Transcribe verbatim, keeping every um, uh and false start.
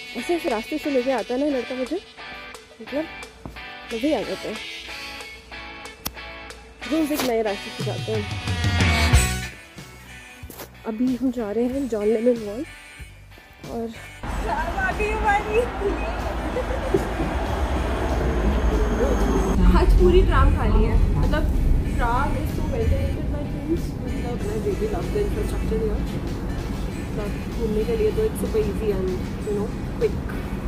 ऐसे ऐसे रास्ते से लेके आता है ना लड़का मुझे, मतलब मज़े ही आ जाता है। रोज़ एक नए रास्ते से जाते हैं। अभी हम जा रहे हैं जॉन लेनन मॉल और आज पूरी ट्राम खाली है। मतलब tram is so well connected by trains, मतलब I really love the infrastructure here. मतलब घूमने के लिए तो it's super easy and you know quick.